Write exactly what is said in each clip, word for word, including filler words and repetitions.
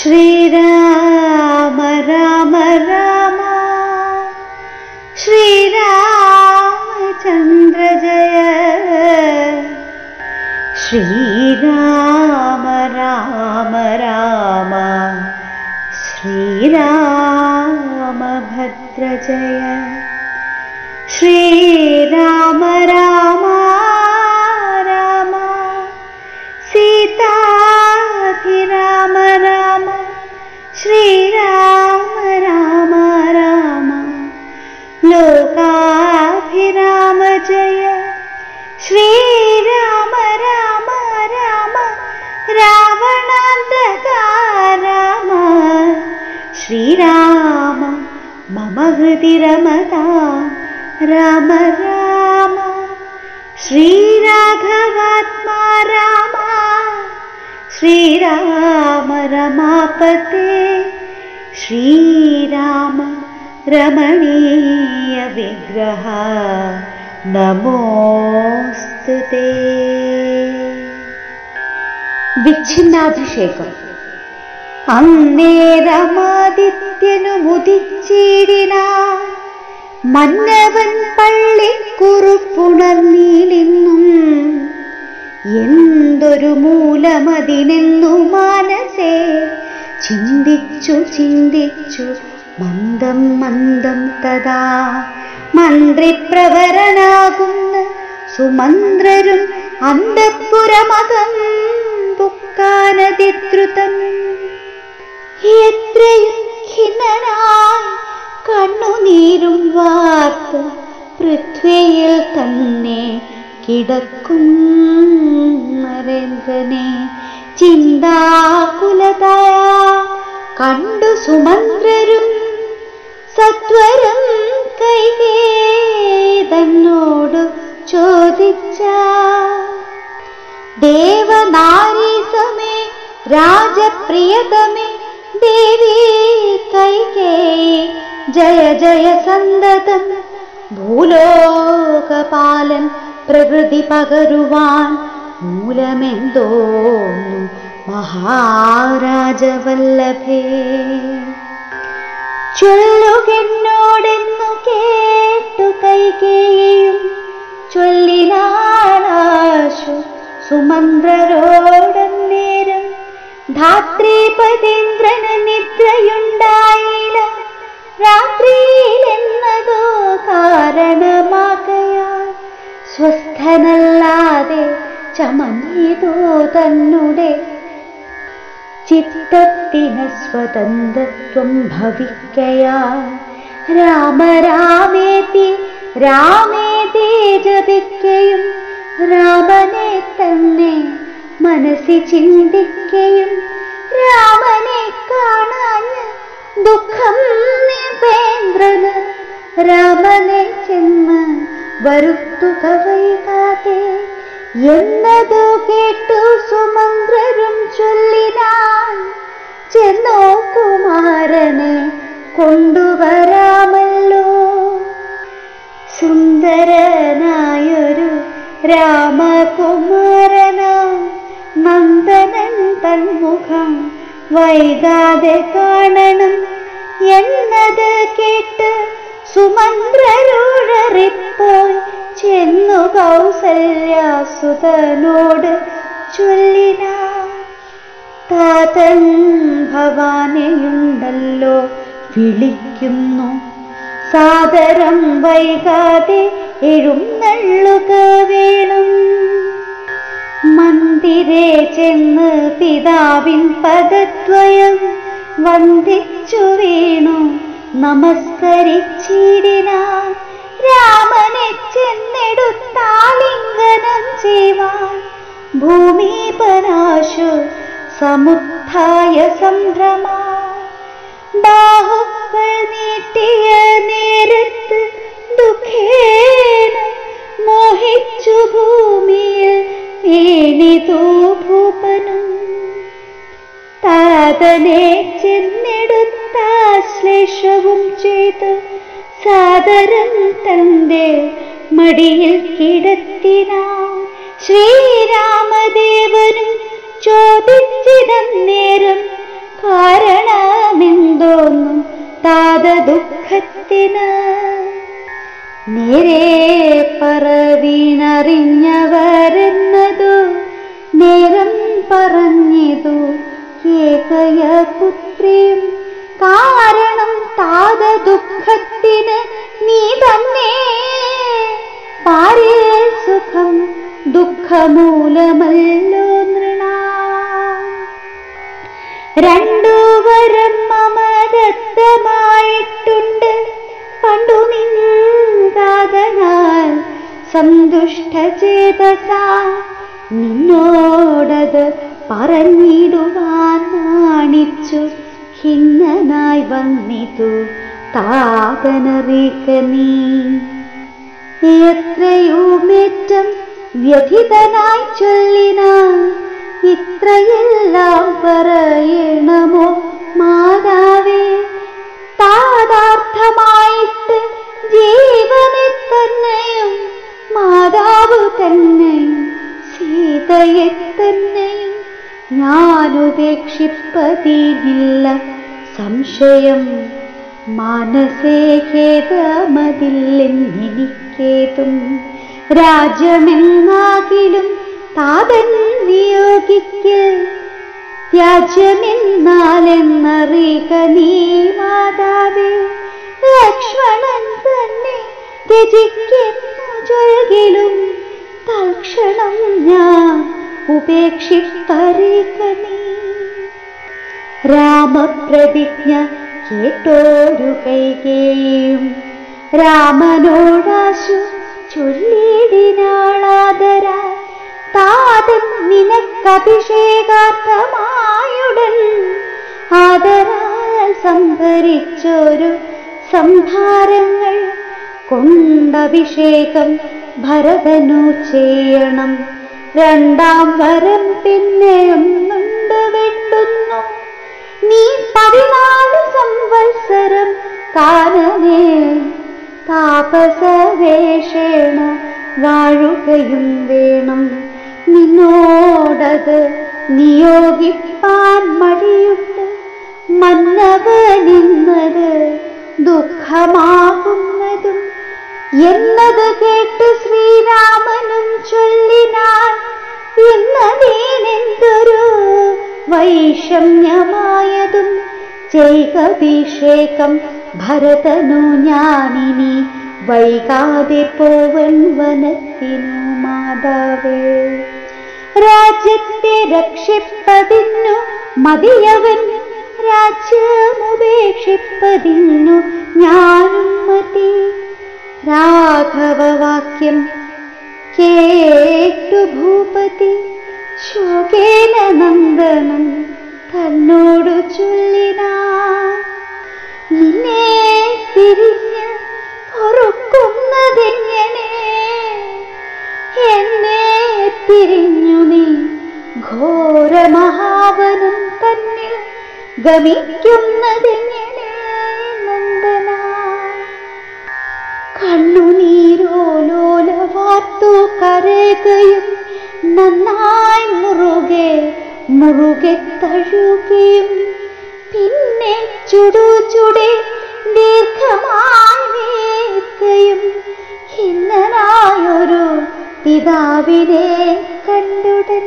ശ്രീരാമ രാമ രാമ ശ്രീരാമചന്ദ്ര ജയ. ശ്രീരാമ രാമ രാമ ശ്രീരാമഭദ്ര ജയ. ശ്രീരാമ രാമ രാമ സീതാഭിരാമ രാമ ശ്രീരാമ രാമ രാമ ലോകാഭിരാമ ജയ. ശ്രീരാമ രാമ രാമ രാവണാന്തക രാമ ശ്രീരാമ മമ ഹൃദി രമതാ രാമ രാമ. ശ്രീരാഘവാത്മാ രാമ ശ്രീരാമ രമാപതേ. ശ്രീരാമ രമണീയ വിഗ്രഹ നമോസ്തുതേ. വിച്ഛിന്നാഭിഷേകം. അന്നേരമാദിത്യനു മുദിച്ചിടിനാൻ മന്നവൻ പള്ളിക്കുറുപ്പുണർന്നീലിന്നും. എന്തൊരു മൂലമതിനെന്നു മാനസേ ചിന്തിച്ചു ചിന്തിച്ചു മന്ദം മന്ദം തഥാ മന്ത്രിപ്രവരനാകുന്ന സുമന്ത്രരും അന്തഃപുരമകം പുക്കാനതിദ്രുതം. എത്രയും ഖിന്നനായി കണ്ണുനീരും വാർത്ത് പൃഥ്വിയിൽ തന്നെ കിടക്കും നരേന്ദ്രനെ ചിന്താകുലതായ കണ്ടു സുമന്ത്രരും സത്വരം കൈകേയി തന്നോട് ചോദിച്ച. ദേവനാരീസമേ രാജപ്രിയതമേ ദേവി കൈകേയി ജയ ജയ സന്തതം. ഭൂലോകപാലൻ പ്രകൃതി പകരുവാൻ മൂലമെന്തോന്നു മഹാരാജവല്ലഭേ. ചൊല്ലുകെന്നോടെന്നു കേട്ടു കൈകേയിയും ചൊല്ലിനാളാശു സുമന്ത്രരോടന്നേരം. ധാത്രീപതീന്ദ്രന് നിദ്രയുണ്ടായില്ല രാത്രിയിലെന്നതോ കാരണമാകയാൽ സ്വസ്ഥനല്ലാതെ ചമഞ്ഞിതോ തന്നെ ചിത്തത്തിന് സ്വതന്ത്രത്വം ഭവിക്കയാൽ. രാമ രാമേതി രാമേതി ജപിക്കയും രാമനെ തന്നെ മനസ്സിൽ ചിന്തിക്കയും. രാമനെ കാണാൻ ദുഃഖം നിപേന്ദ്രന് രാമനെ ചെന്ന് വരുത്തുക വൈകാതെ എന്നതു കേട്ടു സുമന്ത്രരും ചൊല്ലിനാൻ. ചെന്നോ കുമാരനെ കൊണ്ടുവരാമല്ലോ. സുന്ദരനായൊരു രാമകുമാരനാ നന്ദനൻ തന്മുഖം വൈകാതെ കാണണം എന്നത് കേട്ട് സുമന്ത്രരുഴറിപ്പോയി ചെന്നു കൗസല്യാസുതനോട് ചൊല്ലിനാൻ. താതൻ ഭവാനെയുണ്ടല്ലോ വിളിക്കുന്നു സാദരം വൈകാതെ എഴുന്നള്ളുക വേണം. മന്ദിരേ ചെന്ന് പിതാവിൻ പദദ്വയം വന്ദിച്ചു വീണു നമസ്കരിച്ചിടിനാൻ. രാമനെ ചെന്നെടുത്താലിംഗനം ചെയ്യുവാൻ ഭൂമിപനാശു സമുത്ഥായ സംഭ്രമാ. ബാഹുക്കൾ നീട്ടിയ നേരത്ത് ദുഃഖേന മോഹിച്ചു ഭൂമിയിൽ വീണിതു ഭൂപനും. താതനെ ചെന്നെടുത്താശ്ലേഷവും ചെയ്ത് സാദരം തന്റെ മടിയിൽ കിടത്തിനാൻ. ശ്രീരാമദേവനും ചോദിച്ചിടന്നേരം കാര ദുഃഖത്തിന് നേരെ പറവിനറിഞ്ഞവരെന്നതു നേരം പറഞ്ഞതു ഏകയ പുത്രിയും കാരണം താത ദുഃഖത്തിന് നീ തന്നെ പാരിൽ സുഖം ദുഃഖമൂലമല്ലോ നൃണ രണ്ടു വരം മമദത്തമായിട്ടുണ്ട് പണ്ടു നിന്ദാതനാൽ സന്തുഷ്ടചേതസ നിന്നോടത് പറഞ്ഞിടുവാൻ നാണിച്ചു ഖിന്നനായി വന്നിതു താതനറിക നീ എത്രയുമേറ്റം വ്യഥിതനായി ചൊല്ലിനാൻ ഇത്രയെല്ലാം പറയണമോ മാതാവേ താതാർത്ഥമായിട്ട് ജീവനെ തന്നെയും മാതാവ് തന്നെയും സീതയെ തന്നെയും ഞാനുപേക്ഷിപ്പതിനില്ല സംശയം മാനസേ ഖേദമതില്ലെന്നെനിക്കേതും രാജ്യമെന്നാകിലും താതൻ നിയോഗിക്കൽ ത്യാജ്യമെന്നാലെന്നറിക നീ മാതാവേ ലക്ഷ്മണൻ തന്നെ ത്യജിക്കുന്നു ചൊൽകിലും തൽക്ഷണം ഞാൻ ഉപേക്ഷിപ്പറിക നീ രാമപ്രതിജ്ഞ കേട്ടോരു കൈകേയും രാമനോടാശു ചൊല്ലിടിനാളാദരാ താതൻ നിനക്കഭിഷേകാർത്ഥമായുടൻ ആദരാൽ സംഭരിച്ചൊരു സംഭാരങ്ങൾ കൊണ്ടഭിഷേകം ഭരതനു ചെയ്യണം രണ്ടാം വരം പിന്നെ ഒന്നുണ്ട് വേണ്ടുന്നു നീ പതിനാല് സംവത്സരം കാനനേ താപസവേഷേണ വാഴുകയും വേണം നിന്നോടത് നിയോഗിപ്പാൻ മടിയുണ്ട് മന്നവനിന്നത് ദുഃഖമാകുന്നതും എന്നത് കേട്ട് ശ്രീരാമനും ചൊല്ലിനാൻ എന്നതേനെന്തൊരു വൈഷമ്യമായതും ചെയ്കഭിഷേകം ഭരതനു ഞാനിനി വൈകാതെ പോവൻ വനത്തിനു മാതാവേ രാജ്യത്തെ രക്ഷിപ്പതിന്നു മതിയവൻ രാജ്യമുപേക്ഷിപ്പതിന്നു ഞാനും മതി രാഘവവാക്യം കേട്ടു ഭൂപതി ശോകേന നന്ദനം തന്നോടു ചൊല്ലിനാൻ നിന്നെ തിരിഞ്ഞ് പൊറുക്കുന്നതെങ്ങനെ എന്നെ തിരിഞ്ഞു നീ ഘോരമഹാവനം തന്നിൽ ഗമിക്കുന്നതെങ്ങനെ നന്ദന കണ്ണുനീരോലോലവാർത്തു കരയുകയും നന്നായി മുറുകെ മുറുകെ തഴുകയും പിന്നെ ചുടു ചുടെ ദീർഘമായി വേർക്കയും ഖിന്നനായൊരു പിതാവിനെ കണ്ടുടൻ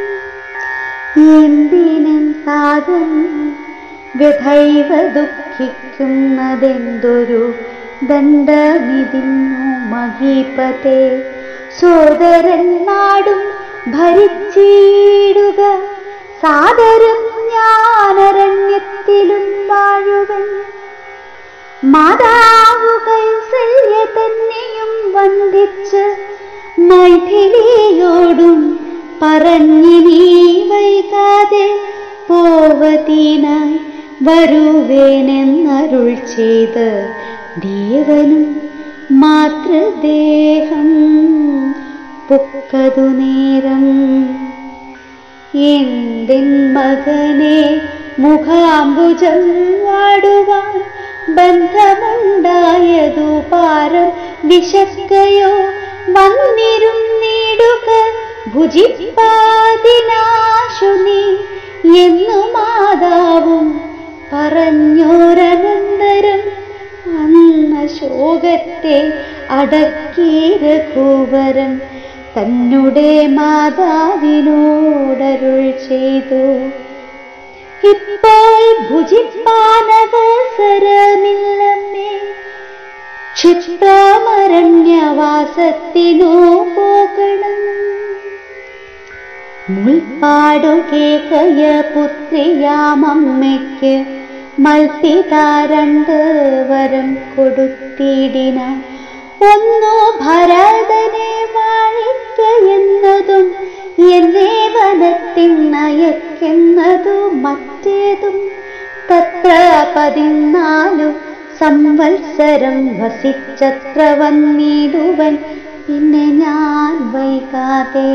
എന്തിനും താതൻ വ്യഥൈവ ദുഃഖിക്കുന്നതെന്തൊരു ദണ്ഡമിതിന്നു മഹീപതേ സോദരൻ നാടും ഭരിച്ചിടുക സാദരം ഞാനരണ്യത്തിലും വാഴുവൻ മാതാവു കൗസല്യ തന്നെയും വന്ദിച്ച് മൈഥിലിയോടും പറഞ്ഞിനി വൈകാതെ പോവതിനായി വരുവേനെന്നരുൾ ചെയ്ത് ദേവനും മാതൃദേഹം പൊക്കതു നേരം എന്തിൻ മകനെ മുഖാംബുജം വാടുവാൻ ബന്ധമുണ്ടായതു പാരം വിശക്കയോ വന്നിരുന്നിടുക ഭുജിപ്പാതിനാശു നീ എന്നു മാതാവും പറഞ്ഞോരനന്തരം ദുഃഖത്തെ അടക്കി രഘുവരൻ തന്നുടെ മാതാവിനോടരുൾ ചെയ്തു. ഇപ്പോൾ ഭുജിപ്പാനവസരമില്ലമ്മേ, ക്ഷിപ്രമരണ്യവാസത്തിനു പോകണം. മുൾപ്പാടു കേകയ പുത്രിയാമമ്മയ്ക്ക് മൽപിതാ രണ്ട് വരം കൊടുത്തിടിനാൻ. ഒന്നു ഭരതനെ വാഴിക്കയെന്നതും എന്നെ വനത്തിനയക്കെന്നതു മറ്റേതും. തത്ര പതിനാലു സംവത്സരം വസിച്ചത്ര വന്നിടുവൻ പിന്നെ ഞാൻ വൈകാതെ.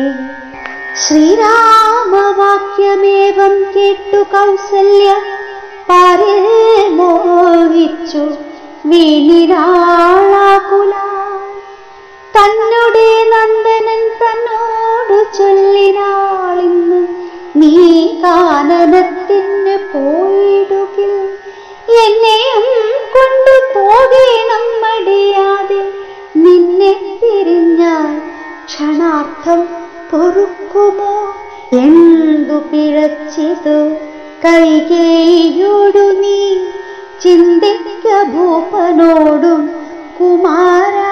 ശ്രീരാമവാക്യമേവം കേട്ടു കൗസല്യ പാരിൽ മോഹിച്ചു വീണിരാളാകുല. തന്നുടെ നന്ദനൻ തന്നോടു ചൊല്ലിനാളിന്ന് നീ കാനനത്തിന് പോയിടുകിൽ എന്നെയും കൊണ്ടു പോകേണം മടിയാതെ. നിന്നെ പിരിഞ്ഞാൽ ക്ഷണാർത്ഥം പൊറുക്കുമോ? എന്തു പിഴച്ചിതു കൈകേയിയോടു നീ ചിന്തിക്ക ഭൂപനോടും കുമാര.